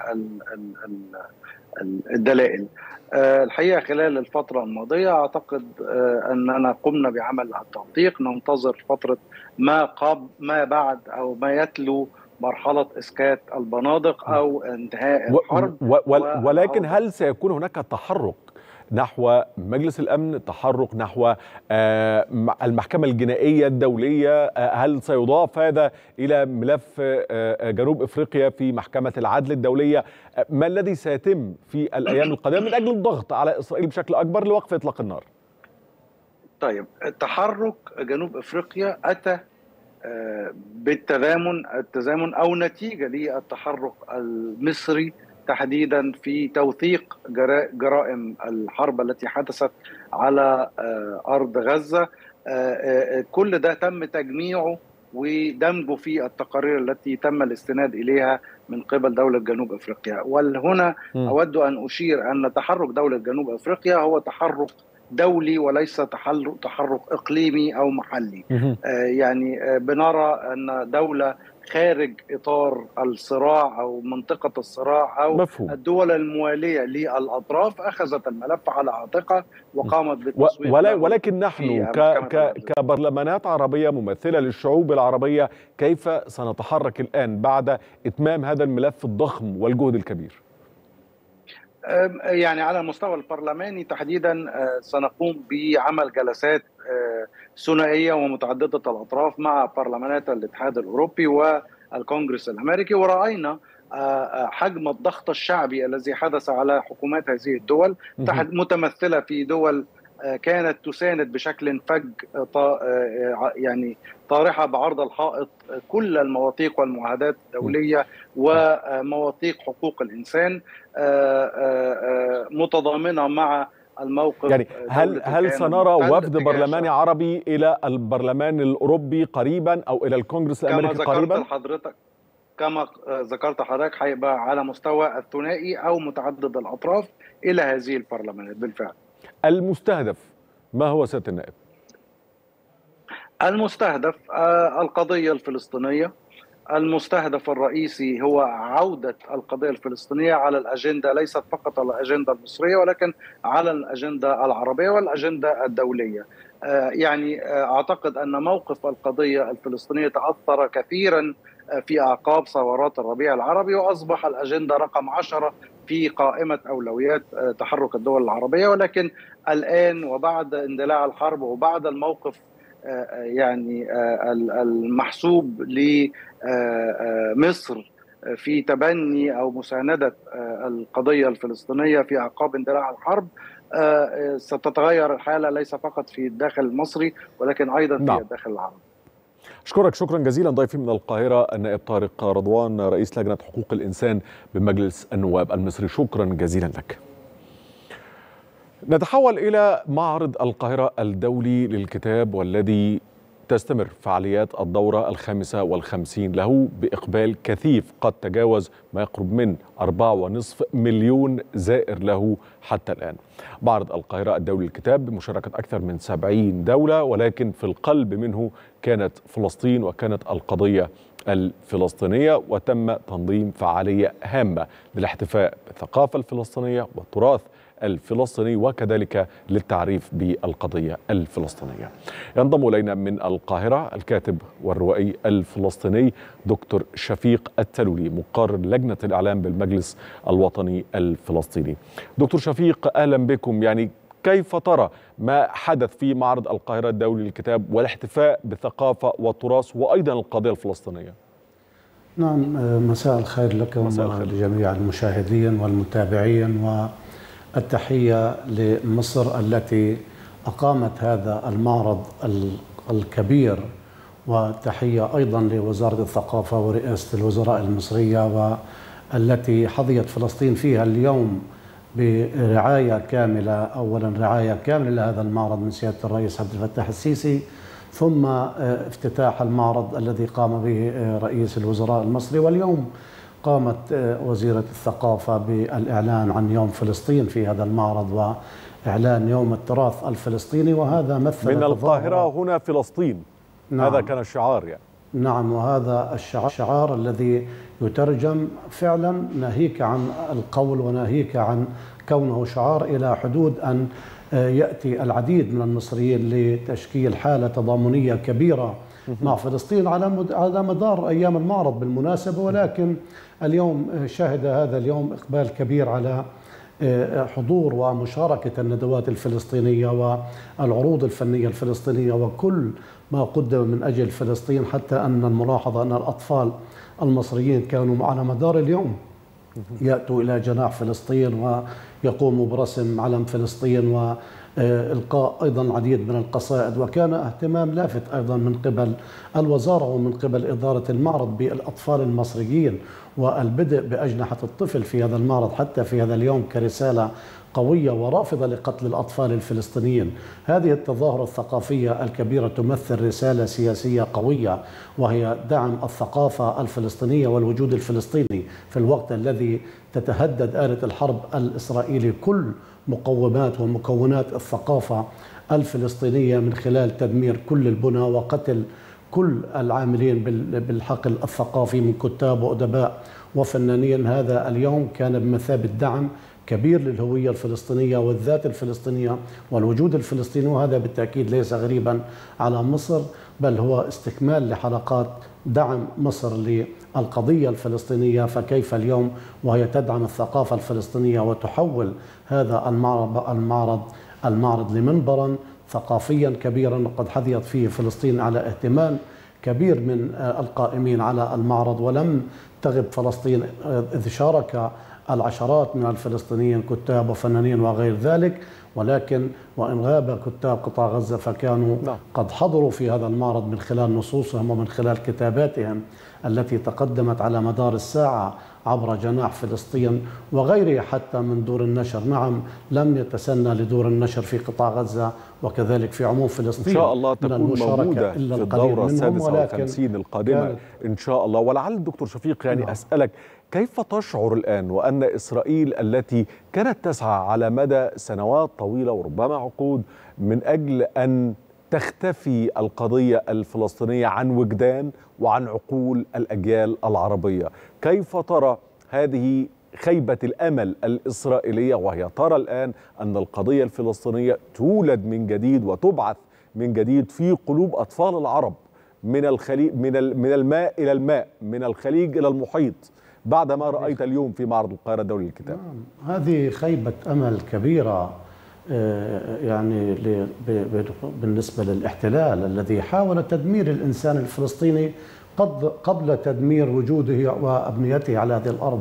والدلائل. الحقيقة خلال الفترة الماضية أعتقد أننا قمنا بعمل التوثيق، ننتظر فترة ما بعد أو ما يتلو مرحلة إسكات البنادق أو انتهاء الحرب. ولكن هل سيكون هناك تحرك نحو مجلس الأمن، تحرك نحو المحكمة الجنائية الدولية؟ هل سيضاف هذا إلى ملف جنوب إفريقيا في محكمة العدل الدولية؟ ما الذي سيتم في الأيام القادمة من أجل الضغط على إسرائيل بشكل أكبر لوقف إطلاق النار؟ طيب، تحرك جنوب إفريقيا أتى بالتزامن أو نتيجة للتحرك المصري تحديدا في توثيق جرائم الحرب التي حدثت على أرض غزة. كل ده تم تجميعه ودمجه في التقارير التي تم الاستناد إليها من قبل دولة جنوب أفريقيا. وهنا أود أن أشير أن تحرك دولة جنوب أفريقيا هو تحرك دولي وليس تحرك إقليمي أو محلي. يعني بنرى أن دولة خارج إطار الصراع أو منطقة الصراع أو مفهوم. الدول الموالية للأطراف أخذت الملف على عاتقها وقامت بالتصويت. ولكن نحن كبرلمانات عربية ممثلة للشعوب العربية، كيف سنتحرك الآن بعد إتمام هذا الملف الضخم والجهد الكبير؟ يعني على المستوى البرلماني تحديدا سنقوم بعمل جلسات ثنائية ومتعددة الأطراف مع برلمانات الاتحاد الأوروبي والكونغرس الأمريكي، ورأينا حجم الضغط الشعبي الذي حدث على حكومات هذه الدول، متمثلة في دول كانت تساند بشكل فج يعني طارحة بعرض الحائط كل المواثيق والمعاهدات الدولية ومواثيق حقوق الإنسان، متضامنة مع الموقف. يعني هل سنرى وفد برلماني عربي إلى البرلمان الأوروبي قريبا أو إلى الكونغرس الأمريكي قريبا؟ كما ذكرت حضرتك، هيبقى على مستوى الثنائي أو متعدد الأطراف إلى هذه البرلمانات بالفعل. المستهدف ما هو سيادة النائب؟ المستهدف القضية الفلسطينية، المستهدف الرئيسي هو عودة القضية الفلسطينية على الأجندة، ليست فقط على الأجندة المصرية ولكن على الأجندة العربية والأجندة الدولية. يعني أعتقد أن موقف القضية الفلسطينية تأثر كثيرا في أعقاب ثورات الربيع العربي، وأصبح الأجندة رقم 10 في قائمة أولويات تحرك الدول العربية. ولكن الآن وبعد اندلاع الحرب وبعد الموقف يعني المحسوب لمصر في تبني أو مساندة القضية الفلسطينية في أعقاب اندلاع الحرب، ستتغير الحالة ليس فقط في الداخل المصري ولكن أيضا في الداخل العربي. أشكرك شكرا جزيلا ضيفي من القاهرة النائب طارق رضوان رئيس لجنة حقوق الإنسان بمجلس النواب المصري، شكرا جزيلا لك. نتحول إلى معرض القاهرة الدولي للكتاب والذي تستمر فعاليات الدورة 55 له بإقبال كثيف قد تجاوز ما يقرب من 4.5 مليون زائر له حتى الآن. معرض القاهرة الدولي للكتاب بمشاركة أكثر من 70 دولة، ولكن في القلب منه كانت فلسطين وكانت القضية الفلسطينية، وتم تنظيم فعالية هامة للاحتفاء بالثقافة الفلسطينية والتراث الفلسطيني وكذلك للتعريف بالقضية الفلسطينية. ينضم إلينا من القاهرة الكاتب والروائي الفلسطيني دكتور شفيق التلولي مقرر لجنة الإعلام بالمجلس الوطني الفلسطيني. دكتور شفيق أهلا بكم. يعني كيف ترى ما حدث في معرض القاهرة الدولي للكتاب والاحتفاء بالثقافة والتراث وأيضا القضية الفلسطينية؟ نعم، مساء الخير لكم ولجميع المشاهدين والمتابعين، والتحية لمصر التي أقامت هذا المعرض الكبير، وتحية أيضا لوزارة الثقافة ورئاسة الوزراء المصرية والتي حظيت فلسطين فيها اليوم برعاية كاملة. أولا رعاية كاملة لهذا المعرض من سيادة الرئيس عبد الفتاح السيسي، ثم افتتاح المعرض الذي قام به رئيس الوزراء المصري، واليوم قامت وزيرة الثقافة بالإعلان عن يوم فلسطين في هذا المعرض وإعلان يوم التراث الفلسطيني، وهذا مثل من القاهرة هنا فلسطين. نعم. هذا كان الشعار يعني. نعم، وهذا الشعار الذي يترجم فعلا ناهيك عن القول وناهيك عن كونه شعار إلى حدود أن يأتي العديد من المصريين لتشكيل حالة تضامنية كبيرة مع فلسطين على مدار أيام المعرض بالمناسبة. ولكن اليوم شهد هذا اليوم إقبال كبير على حضور ومشاركة الندوات الفلسطينية والعروض الفنية الفلسطينية وكل ما قدم من أجل فلسطين، حتى أن الملاحظة أن الأطفال المصريين كانوا على مدار اليوم يأتوا إلى جناح فلسطين ويقوموا برسم علم فلسطين وإلقاء أيضا العديد من القصائد، وكان اهتمام لافت أيضا من قبل الوزارة ومن قبل إدارة المعرض بالأطفال المصريين والبدء بأجنحة الطفل في هذا المعرض حتى في هذا اليوم كرسالة قوية ورافضة لقتل الأطفال الفلسطينيين. هذه التظاهرة الثقافية الكبيرة تمثل رسالة سياسية قوية، وهي دعم الثقافة الفلسطينية والوجود الفلسطيني في الوقت الذي تتهدد آلة الحرب الإسرائيلي كل مقومات ومكونات الثقافة الفلسطينية من خلال تدمير كل البنى وقتل كل العاملين بالحقل الثقافي من كتاب وأدباء وفنانين. هذا اليوم كان بمثابة دعم كبير للهوية الفلسطينية والذات الفلسطينية والوجود الفلسطيني، وهذا بالتأكيد ليس غريبا على مصر، بل هو استكمال لحلقات دعم مصر للقضية الفلسطينية. فكيف اليوم وهي تدعم الثقافة الفلسطينية وتحول هذا المعرض لمنبرا ثقافيا كبيرا، وقد حظيت فيه فلسطين على اهتمام كبير من القائمين على المعرض، ولم تغب فلسطين إذ شارك العشرات من الفلسطينيين كتاب وفنانين وغير ذلك. ولكن وإن غاب كتاب قطاع غزة فكانوا قد حضروا في هذا المعرض من خلال نصوصهم ومن خلال كتاباتهم التي تقدمت على مدار الساعة عبر جناح فلسطين وغيره حتى من دور النشر. نعم، لم يتسنى لدور النشر في قطاع غزة وكذلك في عموم فلسطين إن شاء الله تكون موجودة في الدورة 56 القادمة إن شاء الله. ولعل الدكتور شفيق يعني أسألك كيف تشعر الآن وأن إسرائيل التي كانت تسعى على مدى سنوات طويلة وربما عقود من أجل أن تختفي القضية الفلسطينية عن وجدان وعن عقول الأجيال العربية. كيف ترى هذه خيبة الأمل الإسرائيلية وهي ترى الآن أن القضية الفلسطينية تولد من جديد وتبعث من جديد في قلوب أطفال العرب من الخليج، من الماء إلى الماء، من الخليج إلى المحيط، بعد ما رأيت اليوم في معرض القاهرة الدولي للكتاب؟ هذه خيبة أمل كبيرة يعني بالنسبة للاحتلال الذي حاول تدمير الإنسان الفلسطيني قبل تدمير وجوده وأبنيته على هذه الأرض.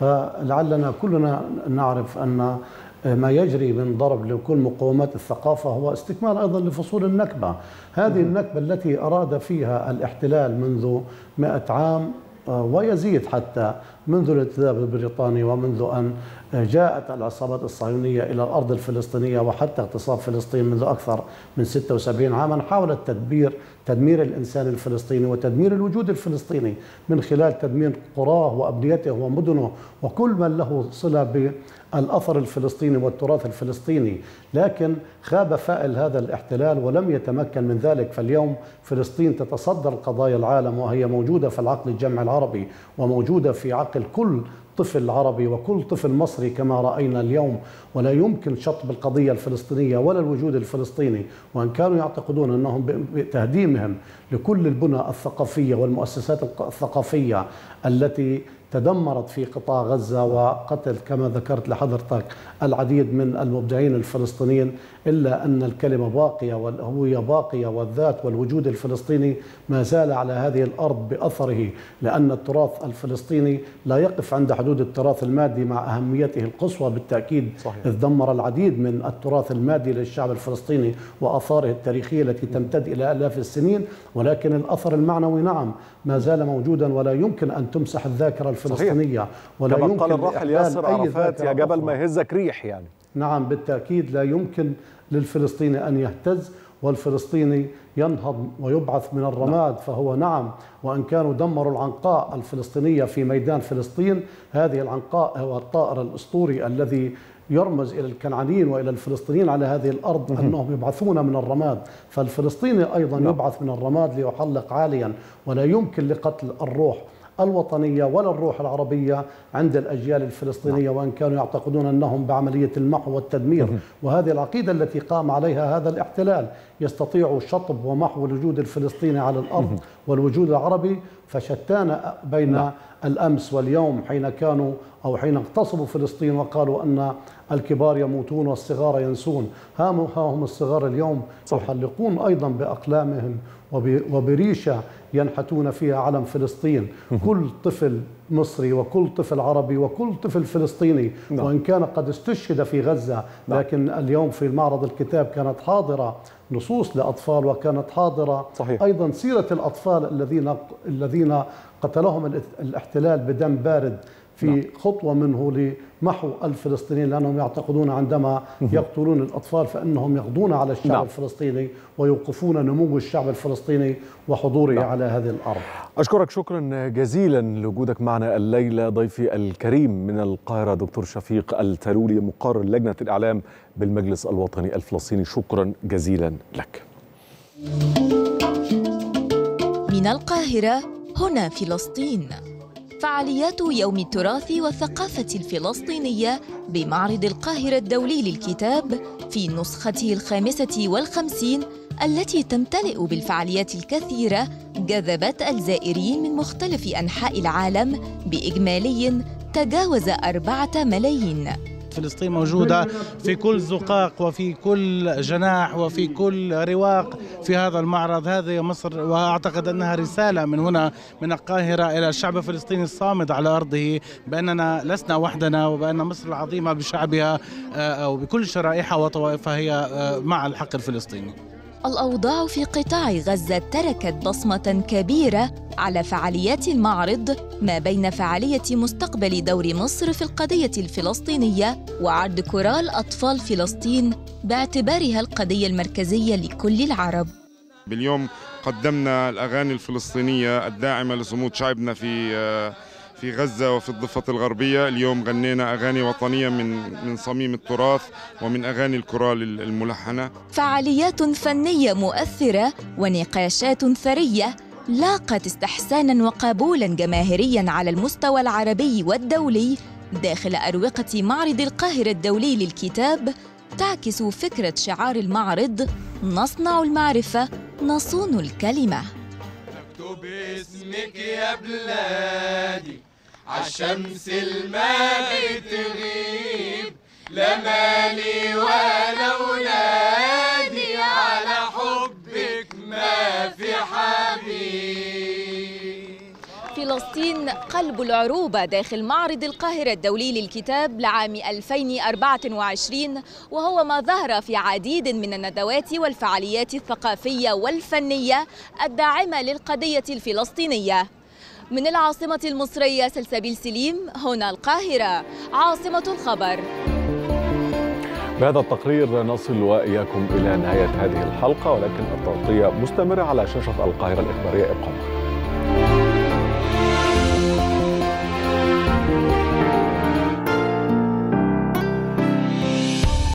فلعلنا كلنا نعرف أن ما يجري من ضرب لكل مقومات الثقافة هو استكمال أيضا لفصول النكبة. هذه النكبة التي أراد فيها الاحتلال منذ 100 عام ويزيد حتى منذ الانتداب البريطاني ومنذ أن جاءت العصابات الصهيونية إلى الأرض الفلسطينية وحتى اغتصاب فلسطين منذ أكثر من 76 عاما، حاولت تدمير الإنسان الفلسطيني وتدمير الوجود الفلسطيني من خلال تدمير قراه وأبنيته ومدنه وكل من له صلة بالأثر الفلسطيني والتراث الفلسطيني. لكن خاب فائل هذا الاحتلال ولم يتمكن من ذلك. فاليوم فلسطين تتصدر قضايا العالم وهي موجودة في العقل الجمعي العربي وموجودة في عقل كل طفل عربي وكل طفل مصري كما رأينا اليوم. ولا يمكن شطب القضية الفلسطينية ولا الوجود الفلسطيني، وأن كانوا يعتقدون أنهم بتهديمهم لكل البنى الثقافية والمؤسسات الثقافية التي تدمرت في قطاع غزة وقتل كما ذكرت لحضرتك العديد من المبدعين الفلسطينيين، إلا أن الكلمة باقية والهوية باقية والذات والوجود الفلسطيني ما زال على هذه الأرض بأثره، لأن التراث الفلسطيني لا يقف عند حدود التراث المادي مع أهميته القصوى بالتأكيد. صحيح. إذ دمر العديد من التراث المادي للشعب الفلسطيني وآثاره التاريخية التي تمتد إلى آلاف السنين، ولكن الأثر المعنوي نعم ما زال موجودا ولا يمكن أن تمسح الذاكرة الفلسطينية. ولا كما يمكن قال الراحل ياسر عرفات: يا جبل ما يهزك ريح. يعني نعم بالتأكيد لا يمكن للفلسطيني أن يهتز، والفلسطيني ينهض ويبعث من الرماد. فهو نعم وإن كانوا دمروا العنقاء الفلسطينية في ميدان فلسطين، هذه العنقاء هو الطائر الأسطوري الذي يرمز إلى الكنعانيين وإلى الفلسطينيين على هذه الأرض أنهم يبعثون من الرماد. فالفلسطيني أيضا يبعث من الرماد ليحلق عاليا، ولا يمكن لقتل الروح الوطنية ولا الروح العربية عند الأجيال الفلسطينية وإن كانوا يعتقدون أنهم بعملية المحو والتدمير. وهذه العقيدة التي قام عليها هذا الاحتلال يستطيع شطب ومحو الوجود الفلسطيني على الأرض والوجود العربي. فشتان بين الأمس واليوم حين كانوا أو حين اغتصبوا فلسطين وقالوا أن الكبار يموتون والصغار ينسون. ها هم الصغار اليوم يحلقون أيضا بأقلامهم وبريشة ينحتون فيها علم فلسطين. كل طفل مصري وكل طفل عربي وكل طفل فلسطيني وإن كان قد استشهد في غزة، لكن اليوم في معرض الكتاب كانت حاضرة نصوص لأطفال وكانت حاضرة أيضا سيرة الأطفال الذين قتلهم الاحتلال بدم بارد في خطوة منه لمحو الفلسطينيين، لأنهم يعتقدون عندما يقتلون الأطفال فإنهم يقضون على الشعب الفلسطيني ويوقفون نمو الشعب الفلسطيني وحضوره على هذه الأرض. أشكرك شكرا جزيلا لوجودك معنا الليلة ضيفي الكريم من القاهرة دكتور شفيق التلولي مقرر لجنة الإعلام بالمجلس الوطني الفلسطيني. شكرا جزيلا لك. من القاهرة هنا فلسطين، فعاليات يوم التراث والثقافة الفلسطينية بمعرض القاهرة الدولي للكتاب في نسخته 55 التي تمتلئ بالفعاليات الكثيرة جذبت الزائرين من مختلف أنحاء العالم بإجمالي تجاوز 4 ملايين. فلسطين موجودة في كل زقاق وفي كل جناح وفي كل رواق في هذا المعرض. هذه مصر، وأعتقد أنها رسالة من هنا من القاهرة إلى الشعب الفلسطيني الصامد على أرضه بأننا لسنا وحدنا، وبأن مصر العظيمة بشعبها أو بكل شرائحها وطوائفها هي مع الحق الفلسطيني. الأوضاع في قطاع غزة تركت بصمة كبيرة على فعاليات المعرض، ما بين فعالية مستقبل دور مصر في القضية الفلسطينية وعرض كورال أطفال فلسطين باعتبارها القضية المركزية لكل العرب. باليوم قدمنا الأغاني الفلسطينية الداعمة لصمود شعبنا في غزة وفي الضفة الغربية. اليوم غنينا أغاني وطنية من صميم التراث ومن أغاني الكورال الملحنة. فعاليات فنية مؤثرة ونقاشات ثرية لاقت استحسانا وقبولا جماهيريا على المستوى العربي والدولي داخل أروقة معرض القاهرة الدولي للكتاب، تعكس فكرة شعار المعرض: نصنع المعرفة، نصون الكلمة. اكتب اسمك يا بلادي عالشمس الما بتغيب، لا مالي ولا ولادي، على حبك ما في حبيب. فلسطين قلب العروبة داخل معرض القاهرة الدولي للكتاب لعام 2024، وهو ما ظهر في عديد من الندوات والفعاليات الثقافية والفنية الداعمة للقضية الفلسطينية. من العاصمة المصرية سلسبيل سليم، هنا القاهرة عاصمة الخبر. بهذا التقرير نصل وإياكم إلى نهاية هذه الحلقة، ولكن التغطية مستمرة على شاشة القاهرة الإخبارية. ابقوا